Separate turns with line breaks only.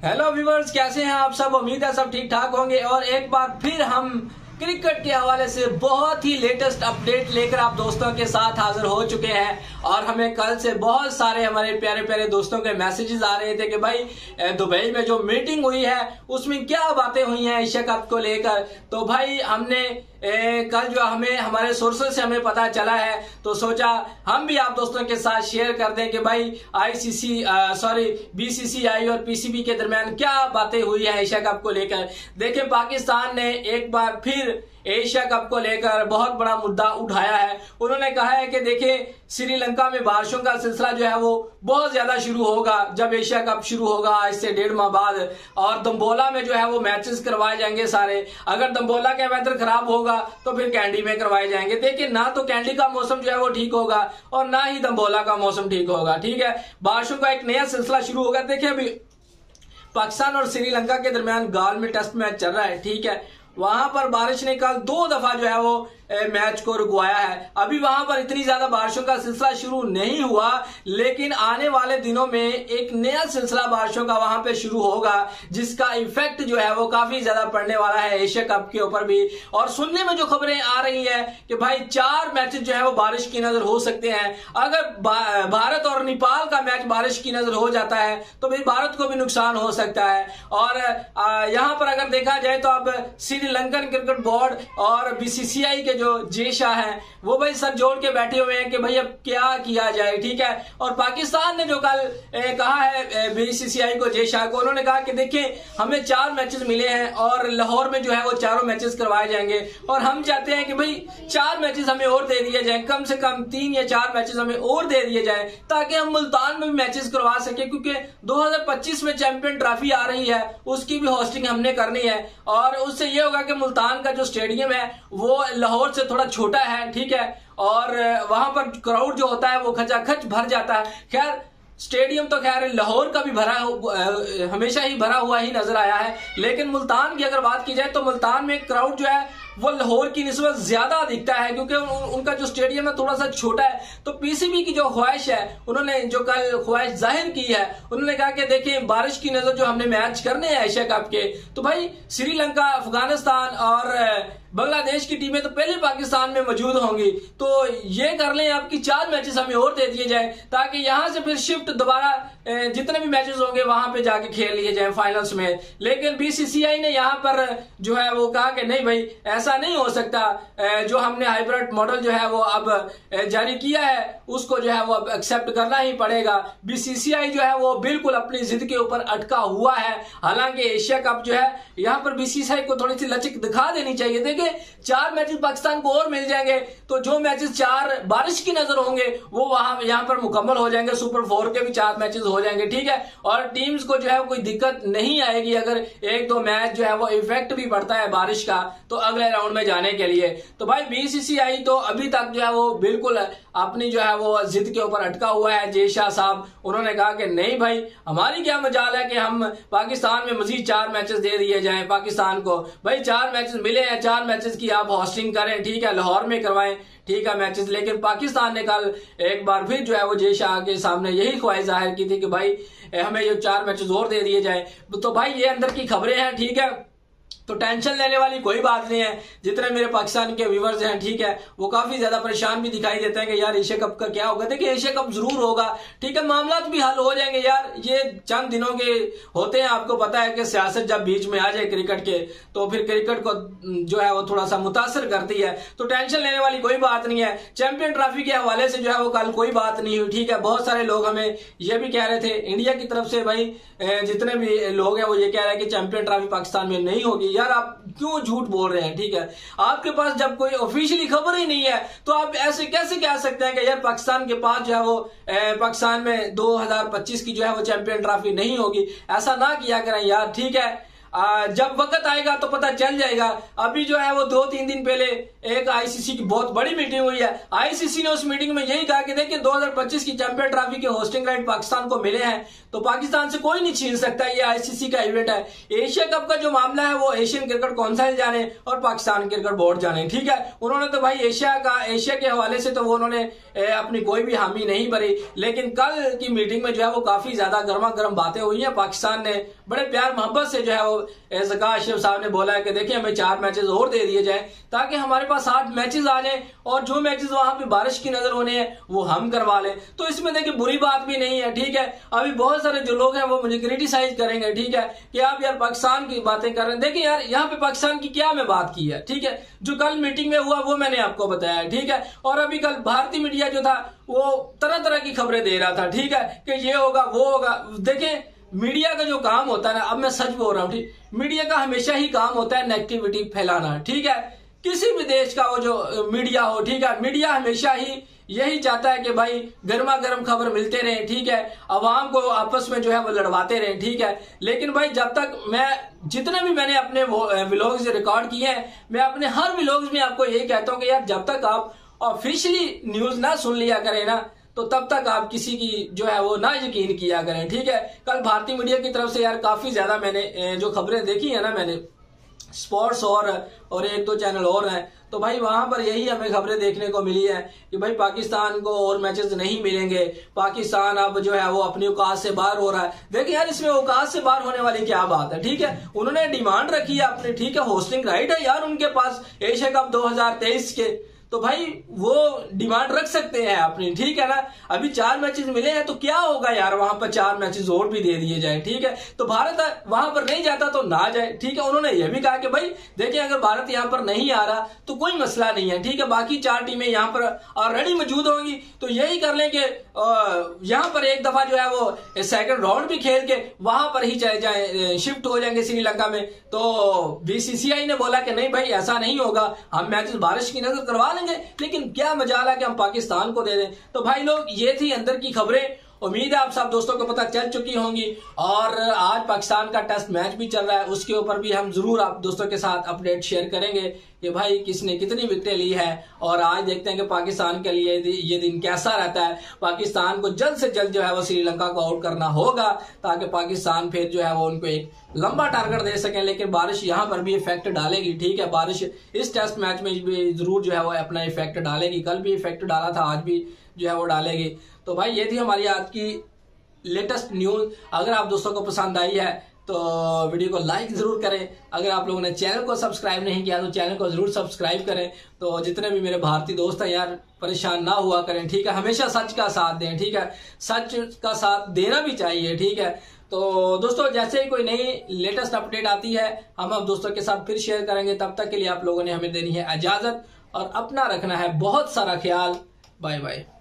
Hello viewers, कैसे हैं आप सब। उम्मीद है सब ठीक ठाक होंगे और एक बार फिर हम क्रिकेट के हवाले से बहुत ही लेटेस्ट अपडेट लेकर आप दोस्तों के साथ हाजिर हो चुके हैं। और हमें कल से बहुत सारे हमारे प्यारे प्यारे दोस्तों के मैसेजेस आ रहे थे कि भाई दुबई में जो मीटिंग हुई है उसमें क्या बातें हुई हैं एशिया कप को लेकर। तो भाई हमने कल जो हमें हमारे सोर्सेज से हमें पता चला है तो सोचा हम भी आप दोस्तों के साथ शेयर कर दें कि भाई बीसीसीआई और पीसीबी के दरमियान क्या बातें हुई है एशिया कप को लेकर। देखिए, पाकिस्तान ने एक बार फिर एशिया कप को लेकर बहुत बड़ा मुद्दा उठाया है। उन्होंने कहा है कि देखिए, श्रीलंका में बारिशों का सिलसिला जो है वो बहुत ज्यादा शुरू होगा जब एशिया कप शुरू होगा आज से 1.5 माह बाद। और दम्बोला में जो है वो मैचेस करवाए जाएंगे सारे। अगर दम्बोला का वेदर खराब होगा तो फिर कैंडी में करवाए जाएंगे। देखिए, ना तो कैंडी का मौसम जो है वो ठीक होगा और ना ही दम्बोला का मौसम ठीक होगा। ठीक है, बारिशों का एक नया सिलसिला शुरू होगा। देखिए, अभी पाकिस्तान और श्रीलंका के दरमियान गाल में टेस्ट मैच चल रहा है। ठीक है, वहां पर बारिश ने कल 2 दफा जो है वो मैच को रुकवाया है। अभी वहां पर इतनी ज्यादा बारिशों का सिलसिला शुरू नहीं हुआ, लेकिन आने वाले दिनों में एक नया सिलसिला बारिशों का वहां पे शुरू होगा जिसका इफेक्ट जो है वो काफी ज्यादा पड़ने वाला है एशिया कप के ऊपर भी। और सुनने में जो खबरें आ रही है कि भाई 4 मैचेस जो है वो बारिश की नजर हो सकते हैं। अगर भारत और नेपाल का मैच बारिश की नजर हो जाता है तो भाई भारत को भी नुकसान हो सकता है। और यहां पर अगर देखा जाए तो अब श्रीलंकन क्रिकेट बोर्ड और बीसीसीआई के जो जे शाह है वो भाई सर जोड़ के बैठे हुए हैं कि भाई अब क्या किया जाए। ठीक है, और पाकिस्तान ने जो कल कहा है बीसीसीआई को, जे शाह को, उन्होंने कहा कि देखिए हमें 4 मैचेस मिले हैं और लाहौर में जो है वो चारों मैचेस करवाए जाएंगे और हम चाहते हैं कि भाई 4 मैचेस हमें और दे दिए जाए, कम से कम 3 या 4 मैचेस हमें और दे दिए जाए ताकि हम मुल्तान में भी मैचेस करवा सके, क्योंकि 2025 में चैंपियन ट्रॉफी आ रही है उसकी भी होस्टिंग हमने करनी है। और उससे ये होगा कि मुल्तान का जो स्टेडियम है वो लाहौर से थोड़ा छोटा है। ठीक है, और वहां पर क्राउड जो होता है वो खचाखच भर जाता है। खैर, स्टेडियम तो खैर लाहौर का भी हमेशा ही भरा हुआ ही नजर आया है, लेकिन मुल्तान की अगर बात की जाए तो मुल्तान में क्राउड जो है वो लाहौर की निस्बत ज्यादा दिखता है क्योंकि उनका जो स्टेडियम है थोड़ा सा छोटा है। तो पीसीबी की जो ख्वाहिश है, उन्होंने जो कल ख्वाहिश जाहिर की है, उन्होंने कहा कि देखिए बारिश की नजर जो हमने मैच करने हैं एशिया कप के, तो भाई श्रीलंका, अफगानिस्तान और बांग्लादेश की टीमें तो पहले पाकिस्तान में मौजूद होंगी, तो ये कर लें आपकी 4 मैचेस हमें और दे दिए जाए ताकि यहां से फिर शिफ्ट दोबारा जितने भी मैचेस होंगे वहां पे जाके खेल लिए जाए फाइनल्स में। लेकिन बीसीसीआई ने यहां पर जो है वो कहा कि नहीं भाई, ऐसा नहीं हो सकता। जो हमने हाइब्रिड मॉडल जो है वो अब जारी किया है उसको जो है वो अब एक्सेप्ट करना ही पड़ेगा। बीसीसीआई जो है वो बिल्कुल अपनी जिद के ऊपर अटका हुआ है। हालांकि एशिया कप जो है यहाँ पर बीसीसीआई को थोड़ी सी लचक दिखा देनी चाहिए। देखिए, 4 मैचेस पाकिस्तान को और मिल जाएंगे तो जो मैचेस 4 बारिश की नजर होंगे वो यहाँ पर मुकम्मल हो जाएंगे। सुपर 4 के भी 4 मैचेस हो जाएंगे। ठीक है, और टीम्स को जो है कोई दिक्कत नहीं आएगी अगर 1-2 मैच जो है वो इफेक्ट भी पड़ता है बारिश का तो अगले राउंड में जाने के लिए। तो भाई बीसीसीआई तो अभी तक जो है वो बिल्कुल अपनी जो है वो जिद के ऊपर अटका हुआ है। जे शाह साहब, उन्होंने कहा कि नहीं भाई, हमारी क्या मजाल है कि हम पाकिस्तान में मजीद 4 मैचेस दे दिए जाएं पाकिस्तान को। भाई 4 मैचेस मिले हैं, 4 मैचेस की आप होस्टिंग करें। ठीक है, लाहौर में करवाएं। ठीक है मैचेस। लेकिन पाकिस्तान ने कल एक बार फिर जो है वो जे शाह के सामने यही ख्वाहिश जाहिर की थी कि भाई हमें ये 4 मैचेस और दे दिए जाए। तो भाई ये अंदर की खबरें हैं। ठीक है, तो टेंशन लेने वाली कोई बात नहीं है। जितने मेरे पाकिस्तान के व्यूवर्स हैं, ठीक है, वो काफी ज्यादा परेशान भी दिखाई देते हैं कि यार एशिया कप का क्या होगा। देखिए, एशिया कप जरूर होगा। ठीक है, मामला भी हल हो जाएंगे यार। ये चंद दिनों के होते हैं। आपको पता है कि सियासत जब बीच में आ जाए क्रिकेट के तो फिर क्रिकेट को जो है वो थोड़ा सा मुतासर करती है। तो टेंशन लेने वाली कोई बात नहीं है। चैंपियन ट्रॉफी के हवाले से जो है वो कल कोई बात नहीं हुई। ठीक है, बहुत सारे लोग हमें ये भी कह रहे थे इंडिया की तरफ से, भाई जितने भी लोग हैं वो ये कह रहे हैं कि चैंपियन ट्रॉफी पाकिस्तान में नहीं होगी। यार आप क्यों झूठ बोल रहे हैं। ठीक है, आपके पास जब कोई ऑफिशियली खबर ही नहीं है तो आप ऐसे कैसे कह सकते हैं कि यार पाकिस्तान के पास जो है वो पाकिस्तान में 2025 की जो है वो चैंपियन ट्रॉफी नहीं होगी। ऐसा ना किया करें यार। ठीक है, जब वक्त आएगा तो पता चल जाएगा। अभी जो है वो 2-3 दिन पहले एक आईसीसी की बहुत बड़ी मीटिंग हुई है। आईसीसी ने उस मीटिंग में यही कहा कि देखिए 2025 की चैंपियन ट्रॉफी के होस्टिंग राइट पाकिस्तान को मिले हैं, तो पाकिस्तान से कोई नहीं छीन सकता। ये आईसीसी का इवेंट है। एशिया कप का जो मामला है वो एशियन क्रिकेट काउंसिल जाने और पाकिस्तान क्रिकेट बोर्ड जाने, ठीक है। उन्होंने तो भाई एशिया के हवाले से तो वो उन्होंने अपनी कोई भी हामी नहीं भरी, लेकिन कल की मीटिंग में जो है वो काफी ज्यादा गर्मा गर्म बातें हुई हैं। पाकिस्तान ने बड़े प्यार मोहब्बत से जो है वो ज़का अशरफ साहब ने बोला है कि देखिए हमें 4 मैचेस और दे दिए जाए ताकि हमारे पास 8 मैचेस आ जाए और जो मैचेस वहां पे बारिश की नजर होने हैं वो हम करवा लें। तो इसमें देखिए बुरी बात भी नहीं है, ठीक है। अभी बहुत सारे जो लोग हैं वो मुझे क्रिटिसाइज करेंगे, ठीक है, कि आप यार पाकिस्तान की बातें कर रहे हैं। देखिए यार यहाँ पे पाकिस्तान की क्या मैं बात की है, ठीक है। जो कल मीटिंग में हुआ वो मैंने आपको बताया, ठीक है। और अभी कल भारतीय मीडिया जो था वो तरह तरह की खबरें दे रहा था, ठीक है, कि ये होगा वो होगा। देखिए मीडिया का जो काम होता है ना, अब मैं सच बोल रहा हूँ, ठीक, मीडिया का हमेशा ही काम होता है नेगेटिविटी फैलाना, ठीक है। किसी भी देश का वो जो मीडिया हो, ठीक है, मीडिया हमेशा ही यही चाहता है कि भाई गर्मा गर्म खबर मिलते रहे, ठीक है, अवाम को आपस में जो है वो लड़वाते रहे, ठीक है। लेकिन भाई जब तक मैं जितने भी मैंने अपने व्लॉग्स रिकॉर्ड किए हैं, मैं अपने हर व्लॉग्स में आपको यही कहता हूँ कि यार जब तक आप ऑफिशियली न्यूज ना सुन लिया करें ना, तो तब तक आप किसी की जो है वो ना यकीन किया करें, ठीक है। कल भारतीय मीडिया की तरफ से यार काफी ज्यादा मैंने जो खबरें देखी है ना, मैंने स्पोर्ट्स और 1-2 चैनल और हैं, तो भाई वहां पर यही हमें खबरें देखने को मिली है कि भाई पाकिस्तान को और मैचेस नहीं मिलेंगे, पाकिस्तान अब जो है वो अपनी औकात से बाहर हो रहा है। देखिए यार इसमें औकात से बाहर होने वाली क्या बात है, ठीक है। उन्होंने डिमांड रखी है अपनी, ठीक है, होस्टिंग राइट है यार उनके पास एशिया कप 2023 के, तो भाई वो डिमांड रख सकते हैं अपनी, ठीक है ना। अभी 4 मैचेस मिले हैं तो क्या होगा यार, वहां पर 4 मैचेस और भी दे दिए जाए, ठीक है। तो भारत वहां पर नहीं जाता तो ना जाए, ठीक है। उन्होंने यह भी कहा कि भाई देखिए अगर भारत यहां पर नहीं आ रहा तो कोई मसला नहीं है, ठीक है, बाकी 4 टीमें यहां पर ऑलरेडी मौजूद होंगी, तो यही कर लें कि यहां पर एक दफा जो है वो सेकंड राउंड भी खेल के वहां पर ही चले जाए, शिफ्ट हो जाएंगे श्रीलंका में। तो बीसीसीआई ने बोला कि नहीं भाई ऐसा नहीं होगा, हम मैचेस बारिश की नजर करवा लेंगे, लेकिन क्या मजाल है कि हम पाकिस्तान को दे दें। तो भाई लोग ये थी अंदर की खबरें। उम्मीद है आप सब दोस्तों को पता चल चुकी होंगी। और आज पाकिस्तान का टेस्ट मैच भी चल रहा है, उसके ऊपर भी हम जरूर आप दोस्तों के साथ अपडेट शेयर करेंगे कि भाई किसने कितनी विकेटें ली है। और आज देखते हैं कि पाकिस्तान के लिए ये दिन कैसा रहता है। पाकिस्तान को जल्द से जल्द जो है वो श्रीलंका को आउट करना होगा ताकि पाकिस्तान फिर जो है वो उनको एक लंबा टारगेट दे सकें। लेकिन बारिश यहाँ पर भी इफेक्ट डालेगी, ठीक है, बारिश इस टेस्ट मैच में भी जरूर जो है वो अपना इफेक्ट डालेगी। कल भी इफेक्ट डाला था, आज भी जो है वो डालेगी। तो भाई ये थी हमारी आज की लेटेस्ट न्यूज। अगर आप दोस्तों को पसंद आई है तो वीडियो को लाइक जरूर करें। अगर आप लोगों ने चैनल को सब्सक्राइब नहीं किया तो चैनल को जरूर सब्सक्राइब करें। तो जितने भी मेरे भारतीय दोस्त हैं यार परेशान ना हुआ करें, ठीक है, हमेशा सच का साथ दें, ठीक है, सच का साथ देना भी चाहिए, ठीक है। तो दोस्तों जैसे ही कोई नई लेटेस्ट अपडेट आती है हम आप दोस्तों के साथ फिर शेयर करेंगे। तब तक के लिए आप लोगों ने हमें देनी है इजाजत और अपना रखना है बहुत सारा ख्याल। Bye bye.